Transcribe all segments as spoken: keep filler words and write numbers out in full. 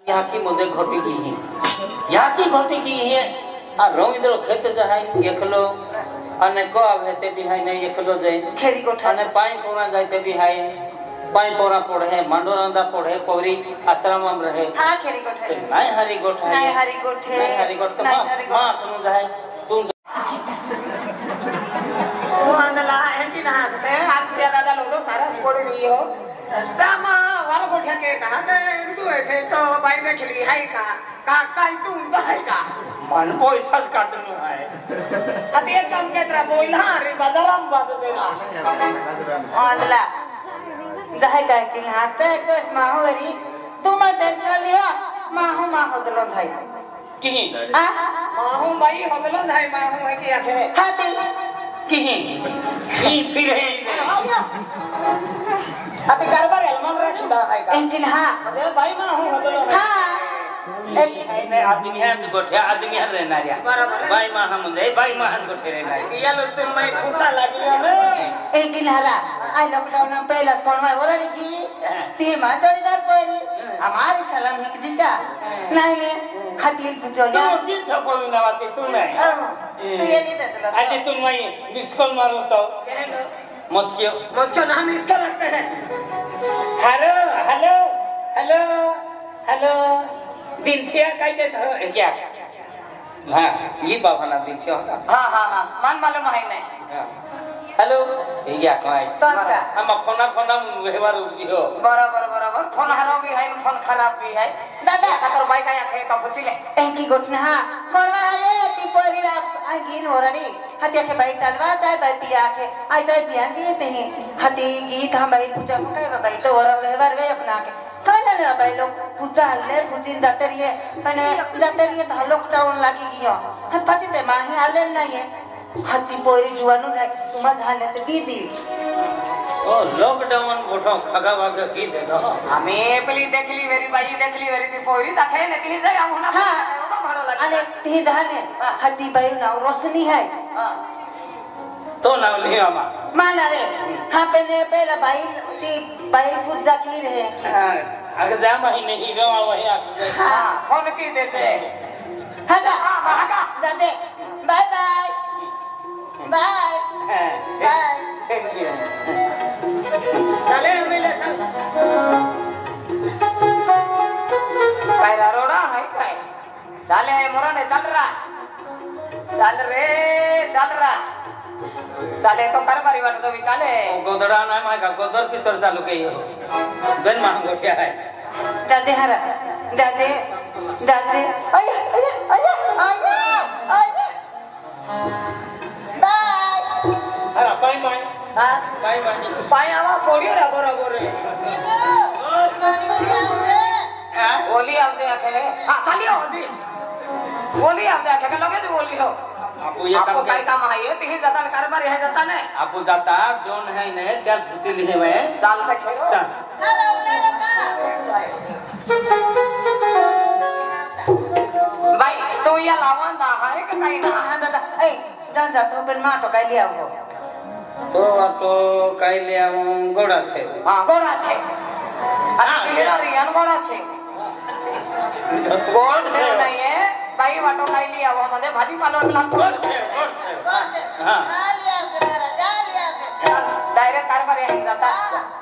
यहाँ की मुझे घटी की ही यहाँ की घटी की है आ रविंद्र खेत जाए एकलो अने को आवेते बिहाई नहीं एकलो जाए खेरी कोठा अने पाई पोरा जाते बिहाई पाई पोरा पढ़े मांडोरंदा पढ़े पौरी आश्रम में रहे हां खेरी कोठा नहीं हरी गोठा नहीं हरी गोठे नहीं हरी गोठ मां मां तुम जाए तुम ओ अंदला है कि ना ते आज के दादा लोलो सारा छोड़ रही हो दामा वाला गोठा के कहां ते तू ऐसे तो भाई ने खिली है का का काई तुम जाएगा मन पैसा काटनो है अति एक काम के तरह बोला रे बाजारम बात से ना अंदला जाए का कि हाथ के माहोरी तुम देख लियो माहो माहो दलो भाई की आ माहो भाई होदलो भाई माहो है कि आखे हाथी की की फिर है अति गरबर एलमन रखदा है का लेकिन हां अरे भाई माहो होदलो हां एक ने आदमी है गोठे आदमी है रहना रे भाई मां हम दे भाई मां हम गोठे रहना ये लो तुम मैं खुशा लागियो ने एक दिन हला आ लॉकडाउन में पहला फोन में बोला की ती मां जोड़ीदार पड़ी हमारी सलाम एक दिन का नहीं ने खातिर पूछो तू दिन सब कोई ना बात तू नहीं तू ये नहीं देता आज तू मैं डिस्कॉल मारो तो मस्कियो मस्कियो नाम इसका लगता है हेलो हेलो हेलो हेलो दिन से काय देत हो क्या हां ये बाबा ना दिन से होगा हां हां हां मन मालूम है नहीं हेलो या काय तंगा हम फोन फोन व्यवहार उपजियो बराबर बराबर फोन हरो भी है फोन खराब भी है दादा अगर भाई का आखे तो पूछले ए की गोठना हां कोनवा है ती पोरीरा आगिन होरनी हते के भाई तलवा जाए भाई आखे आई तो ध्यान दिए ते हते गीत हम भाई पूजा को कहे भाई तो और व्यवहार वे अपना के कहना ना भाई लोग पूजा ले पूजिन जाते रहिए कने जाते रहिए तो लॉकडाउन लागी गयो हम पति ते माही आले नहीं है हत्ती पोरी जुवानु है तुम धाने ते दीदी ओ लॉकडाउन गोठो खगा वागे की देखो हमें पहली देखली मेरी बाई देखली मेरी ती पोरी ताखे ने ती जाय हम ना ओनो भाड़ो लगे अरे ती धाने हत्ती बाई ना रोशनी है हां तो ना ले मामा माना रे हां पहले पहला भाई ती बाई पूजा की रहे हां अगर जा महीने ही रवा वही आ हां फोन की देते हां हां हां दादे bye bye bye bye thank you चले मिले चल पैरा रोड़ा है काय चले मोरा ने चल रहा चल रे चल रहा चले तो कर बारी बात तो भी चले गोदड़ा ना माय का गोदर पिसर चालू के बेन मां गोठिया है दादे हरा दादे दादे अय अय अय अय अय बाय अरे पाई माय हां पाई माय पाई आवा पोड़ियो रे बराबर रे हां बोली आपने आखे हां खाली हो दी बोली आपने आखे लगे तो बोली हो आपको ये आपको काय काम है ये तीन जाता कारबार है जाता ने आपको जाता जोन है ने चल खुशी लिए हुए चाल तक खेलो भाई तो ये लावन ना है कि नहीं ना हां दादा ए जान जा तो बिन मां तो काय ले आओ तो तो काय ले आओ घोड़ा से हां घोड़ा से अरे मेरा रियान घोड़ा से गोल से नहीं है भाई वाटो काय ले आओ मध्ये भाजी पालो गोल से गोल से हां लिया से जा लिया से डायरेक्ट कारबार है जाता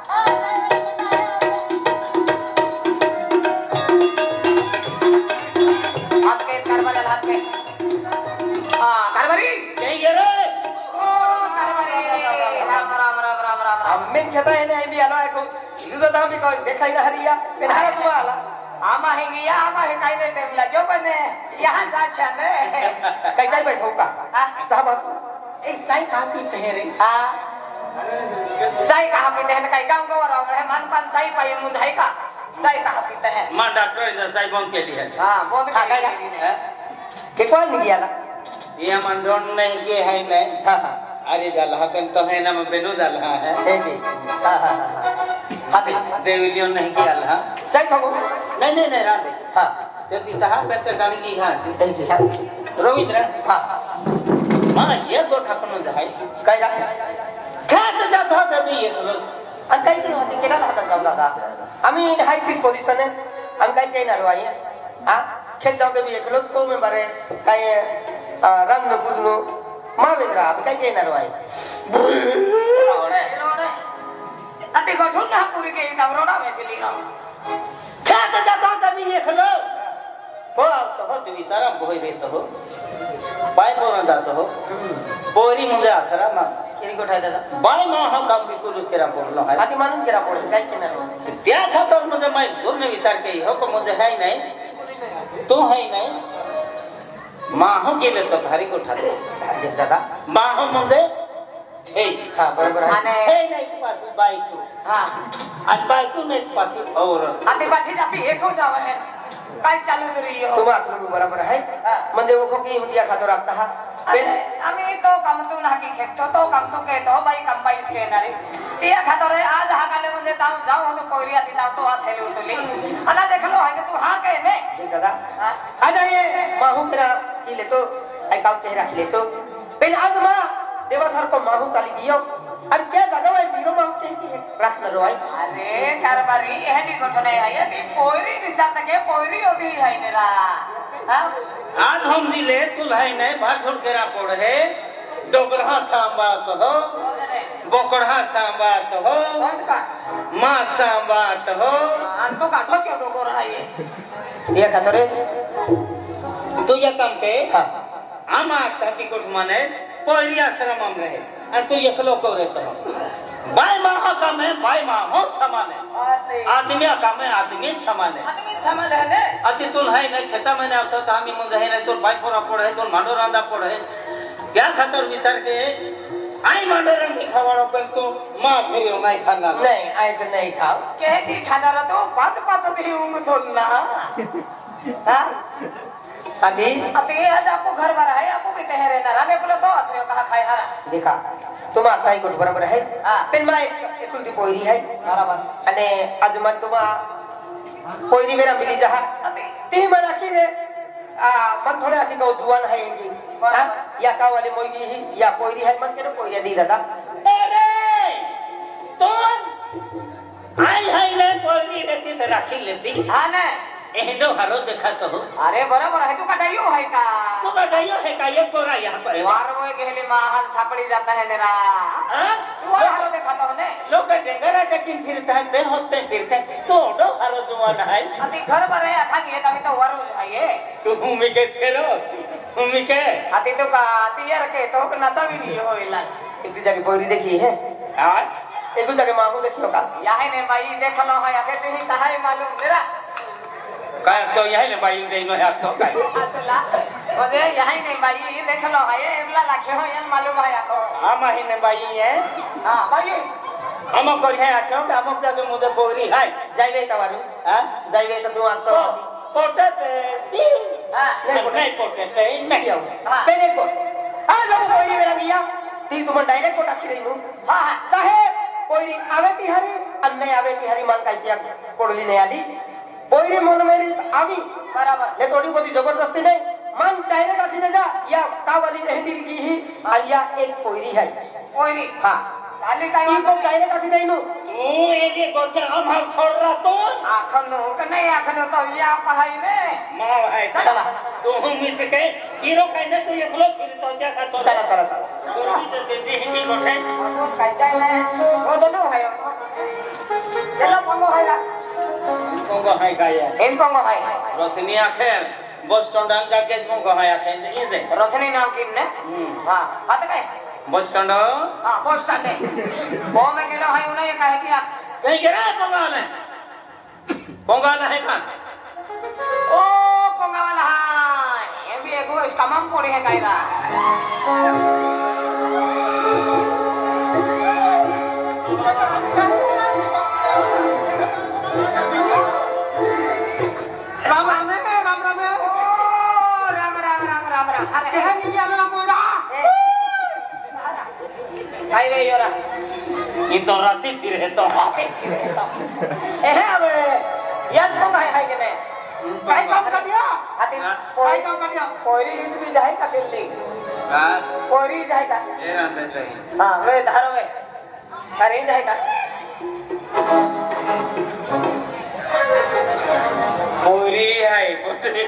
आपके कारबार हाथ में हां कारबारी कहीं गे रे ओ कारबारी राम राम राम राम राम हमें कहता है नहीं भी आलो है को इधर तो हम भी कोई देखा ही ना हरिया बिना तो आला आमा है गया आमा है काई में टेबल जो बने यहां जा छने कैसा बैठो का साहब ए साई का पीते हैं रे हां साई का पीते हैं काई काम को और है मन पान साई पाए मुझाई का साई का पीते हैं मां डॉक्टर इधर साई बम के लिए हां वो भी हां के कौन नहीं गया ये मन डोन नहीं के है नहीं हां हां अरे जाला हकन तो है ना मैं बेनो जाला है एक हां हां हां देविलियन नहीं किया ला सही खबो नहीं नहीं नहीं राधे हां जब इतना बेहतर गाड़ी की घाट थैंक यू रविंद्र हां मां ये तो ठाकुर जाए कई जा खेत जाता तभी ये अंकल की होती केला होता जाऊ दादा आम्ही हाय फिट पोझिशन आहे हम काही काही ना रोई हां खेत जाओगे भी एक लोग को में बारे काही रंग न पुजनो मा बेरा अब काही काही ना रोई रोडे रोडे अति गठुन ना पूरी के तब रोडा में चली ना क्या तो जाता तभी देख लो हो तो हो तू इशारा बोई रे तो हो बाय कोना जातो हो पोरी मुझे आसरा मा केरी गोठाय दादा बाय मा हम काम बिल्कुल उसके रा बोललो है आती मालूम केरा बोल काही काही ना रोई त्या खातर मुझे मैं दूर में विचार के हो को मुझे है ही नहीं तू है ही नहीं मां हो के लिए तो भारी को उठा दे दादा मां हो मुझे हे हां बरोबर आने हे नहीं पास बाइक हां आज बाइक नहीं पास और अति बाठी जाती एक हो जावे है काय चालू रही हो तुम आत्मा बराबर है म्हणजे वो को की मुंडिया खातो रखता है अरे आम्ही तो काम तू ना की शकतो तो काम तू के तो बाई काम बाई से नारी या खातो रे आज हा काले म्हणजे जाऊ जाऊ हो तो कोरिया ती जाऊ तो हाथ हेले उतली अना देखलो है तू हां के ने ये दादा आ जाइए माहू तेरा की ले तो आई काम के रख ले तो पहले आज मां देवा सर को माहू चाली दियो अरे क्या जगह है बीरो माहू के की रख न रोई अरे कारबारी है नी गठने है ये नी पोरी रिसात के पोरी ओदी है नेरा हां आज हम दिले तू है नहीं बात छोड़ के रा पड़ है डोगरहा सांबा तो हो बोकड़हा सांबा तो हो कौन का मां सांबा तो हो अन तो काठो क्यों डोगर है ये ये खातो रे तू ये काम के हां आमा ताकी कुछ माने पोरी आश्रम में रहे और तू ये खलो को रहता हो बाय मां का में बाय मां हो समान है अरे आदमी का में आदमी समान है आदमी समझ है ने अति तुल है नहीं खेता में ना तो हामी मुझे है नहीं तो बाइक पर पड़े तो मांडो रांदा पड़े क्या खतर विचार के आई मांडो रंग खावाड़ो पे तो मां फिर नहीं खाना नहीं आए तो नहीं खाओ कह दी खाना रहा तो पांच पांच भी ऊँग धोना हां अभी अब ये आज आपको घर भरा है आपको भी तहरे ना राने बोले तो अथरे कहा खाए हरा देखा तुम आता ही कुछ बराबर है हां पेन माय एकुलती पोईरी है बराबर अने आज मन तुमा पोईरी मेरा मिली जहा अबे ती मन आखी रे आ मन थोड़े आखी को जुआन है ये हां या का वाले मोईरी ही या पोईरी है मन के पोईरी दी दादा अरे तो आई है ले पोरी रहती तो राखी लेती हां ने एहदो हारो देखा तो हो अरे बराबर है तू कटाइयो है का तू बताइयो है का ये कोरा यहाँ पर है वार वो गेले माहन छापड़ी जाता है नेरा हाँ? तू और हारो देखा तो ने लोग डेंगरा टेकिन फिरते हैं बे होते फिरते हैं तो डो हारो जुआन है अति घर भरे आखा लिए तभी तो वारो है ये तू भूमि के खेलो भूमि के अति तो का अति यार के तो नचा भी नहीं हो इला एक जगह पोईरी देखी है आज एक जगह माहू देखियो का यही ने माई देख लो है आके तू ही तहाई मालूम मेरा काय तो यही ले बाई दे नो है तो काय अतला ओदे यही ने माई देख लो है ये एवला लाखे हो ये मालूम है आपको हम ही ने बाई है हां भाई हम को है आके हम जगह मुझे बोरी है जाइबे तवारू हां जाइबे तो तू आतो पोटे ती हां नहीं पोटे ते नहीं हां पेने को आ जब पोईरी मेरा दिया ती तुम डायरेक्ट कोटा की रही हूं हां हां चाहे कोई आवे ती हरी अन्य आवे ती हरी मान काय किया कोडली नहीं आली पोईरी मन मेरी आवी बराबर ले थोड़ी बहुत जबरदस्ती नहीं मन डायरेक्ट आखी देगा या का वाली मेहंदी की ही आलिया एक पोईरी है कोई हां चाली काय ई को डायरेक्ट आखी देनु तू एक एक गोचे हम हम छोड़ रहा तो आखन हो के नहीं आखन तो या पहाई ने मां है चला तू हम मिल के हीरो कहने तो ये लोग फिर तो क्या का तो चला चला चला सोनी तो देती हिंदी गोटे कौन काय जाए ने वो दोनों है चलो पंगो है को है का ये इन पंगो है रोशनी आखिर बस स्टैंड आ जाके को है आखिर ये दे रोशनी नाम की ने हां हां तो काय बस स्टैंड हां बस स्टैंड है वो में गेलो है उन्हें कहे कि कहीं गिरा पंगाल है पंगाल है का ओ पंगा वाला है ये भी एगो इसका नाम पड़े है कायदा राम राम राम राम ओ राम राम राम राम राम अरे कहे नहीं जाना मोरा भाई रे योरा ये तो राती फिर है तो एहे अब याद कौन है है के ने काय काम कर दिया आते काय काम कर दिया कोई रिज भी जाए का दिल्ली हां कोई रिज जाए का ये ना देते हां वे धारो वे अरे जाए का पोरी है पोटरी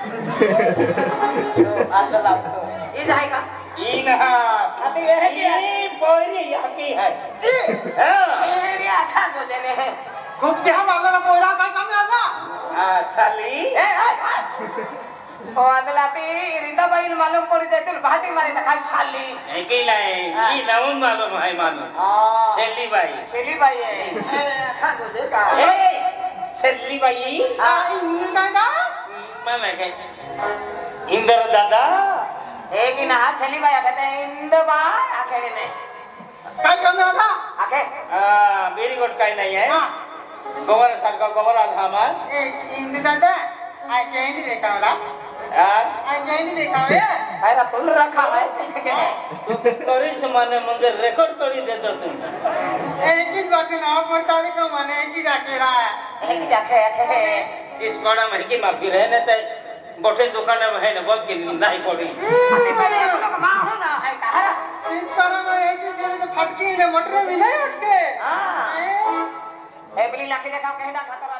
तो आदला तो ये जाएगा इन हां अभी ये है क्या ये पोरी यकी है हां ये रे आखा दो देने हैं खूब क्या मारला ना पोरा का काम आला हां साली ए ओ आदला ती रिंदा बाई मालूम पड़ जाए तो भाती मारे तो खाली साली एकिला है ये नाम मालूम है मालूम हां सेली बाई सेली बाई है आखा दो दे का ए सेली बाई हां इंद्र दादा माने के इंद्र दादा एक ही ना सेली बाई कहते हैं इंद्र बा आखे ने काय काम आला आखे हां वेरी गुड काय नहीं है हां गोबर सारखा गोबर आलहामा ए इंद्र दादा आई कैंडी देखा वाला हां आई कैंडी देखा है अरे तुल रखा है तोरी समाने मुझे रिकॉर्ड तोड़ी दे दो तुम एक ही बात ना पड़ता है को माने एक ही जाके रहा है एक ही आखे आखे इस बड़ा महंगी माफी रहे न ते बोटे दुकान में है न बहुत की नहीं पड़ी अभी मैंने लोग माहो ना है कहा इस बार में एक ही तेरे तो फटकी ने मोटर में नहीं उठ के हां ए बिली लाके देखा कहना खतरा